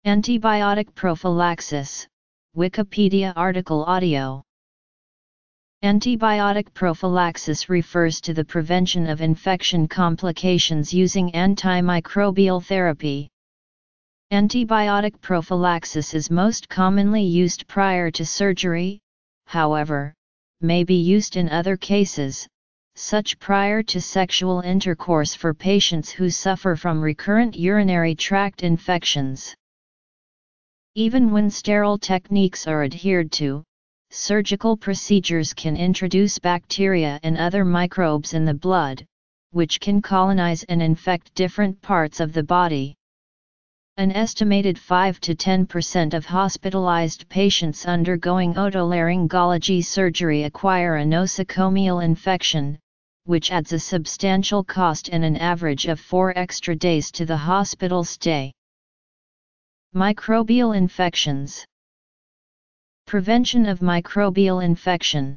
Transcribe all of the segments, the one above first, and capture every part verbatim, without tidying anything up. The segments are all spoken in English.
Antibiotic prophylaxis, Wikipedia article audio. Antibiotic prophylaxis refers to the prevention of infection complications using antimicrobial therapy. Antibiotic prophylaxis is most commonly used prior to surgery, however, may be used in other cases, such prior to sexual intercourse for patients who suffer from recurrent urinary tract infections. Even when sterile techniques are adhered to, surgical procedures can introduce bacteria and other microbes in the blood, which can colonize and infect different parts of the body. An estimated five to ten percent of hospitalized patients undergoing otolaryngology surgery acquire a nosocomial infection, which adds a substantial cost and an average of four extra days to the hospital stay. Microbial infections. Prevention of microbial infection.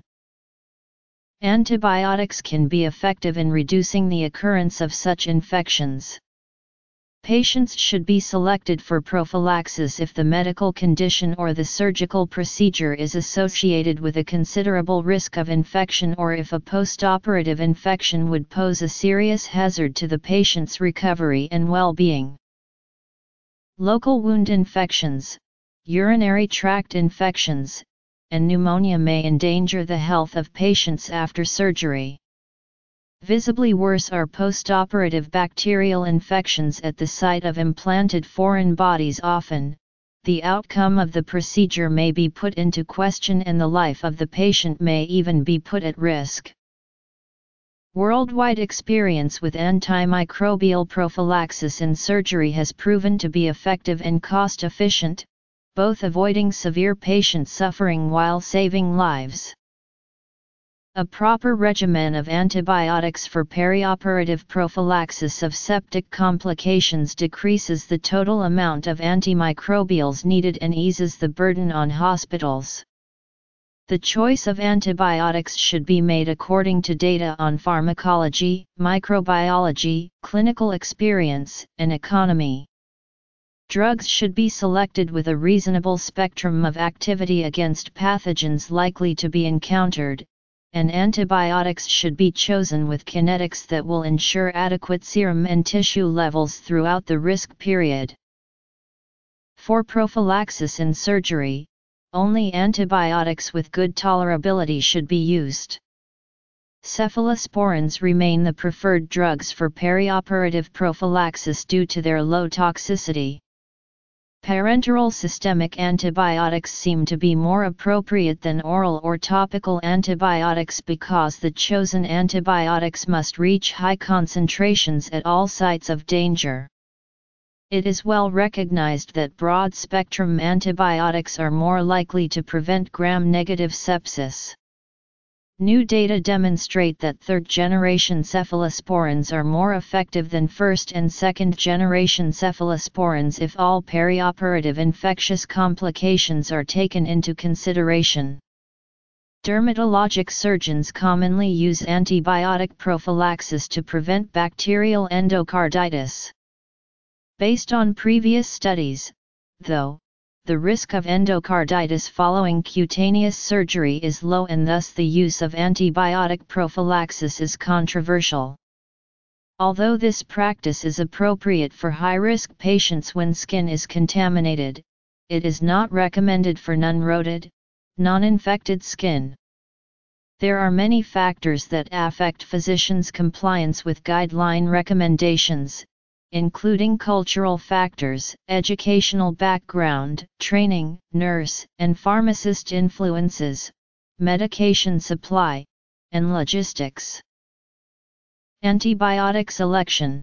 Antibiotics can be effective in reducing the occurrence of such infections. Patients should be selected for prophylaxis if the medical condition or the surgical procedure is associated with a considerable risk of infection, or if a postoperative infection would pose a serious hazard to the patient's recovery and well-being. Local wound infections, urinary tract infections, and pneumonia may endanger the health of patients after surgery. Visibly worse are postoperative bacterial infections at the site of implanted foreign bodies. Often, the outcome of the procedure may be put into question and the life of the patient may even be put at risk. Worldwide experience with antimicrobial prophylaxis in surgery has proven to be effective and cost-efficient, both avoiding severe patient suffering while saving lives. A proper regimen of antibiotics for perioperative prophylaxis of septic complications decreases the total amount of antimicrobials needed and eases the burden on hospitals. The choice of antibiotics should be made according to data on pharmacology, microbiology, clinical experience, and economy. Drugs should be selected with a reasonable spectrum of activity against pathogens likely to be encountered, and antibiotics should be chosen with kinetics that will ensure adequate serum and tissue levels throughout the risk period. For prophylaxis in surgery, only antibiotics with good tolerability should be used. Cephalosporins remain the preferred drugs for perioperative prophylaxis due to their low toxicity. Parenteral systemic antibiotics seem to be more appropriate than oral or topical antibiotics because the chosen antibiotics must reach high concentrations at all sites of danger. It is well recognized that broad-spectrum antibiotics are more likely to prevent gram-negative sepsis. New data demonstrate that third-generation cephalosporins are more effective than first- and second-generation cephalosporins if all perioperative infectious complications are taken into consideration. Dermatologic surgeons commonly use antibiotic prophylaxis to prevent bacterial endocarditis. Based on previous studies, though, the risk of endocarditis following cutaneous surgery is low and thus the use of antibiotic prophylaxis is controversial. Although this practice is appropriate for high-risk patients when skin is contaminated, it is not recommended for non-roded, non-infected skin. There are many factors that affect physicians' compliance with guideline recommendations, including cultural factors, educational background, training, nurse and pharmacist influences, medication supply, and logistics. Antibiotic selection.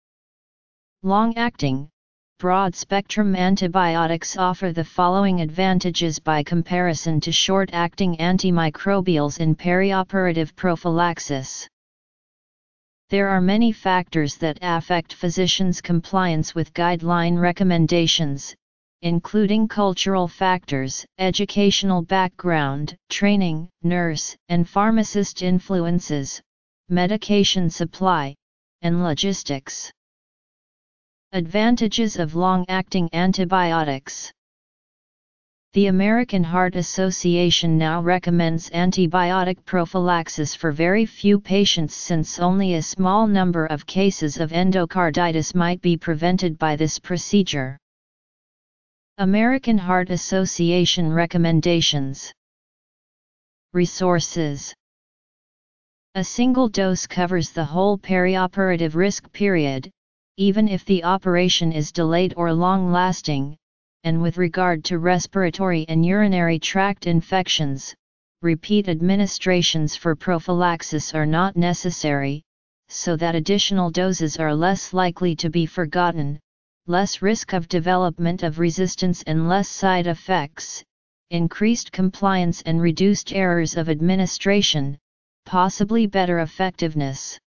Long-acting, broad-spectrum antibiotics offer the following advantages by comparison to short-acting antimicrobials in perioperative prophylaxis. There are many factors that affect physicians' compliance with guideline recommendations, including cultural factors, educational background, training, nurse and pharmacist influences, medication supply, and logistics. Advantages of long-acting antibiotics. The American Heart Association now recommends antibiotic prophylaxis for very few patients since only a small number of cases of endocarditis might be prevented by this procedure. American Heart Association recommendations. Resources. A single dose covers the whole perioperative risk period, even if the operation is delayed or long-lasting, and with regard to respiratory and urinary tract infections, repeat administrations for prophylaxis are not necessary, so that additional doses are less likely to be forgotten, less risk of development of resistance and less side effects, increased compliance and reduced errors of administration, possibly better effectiveness.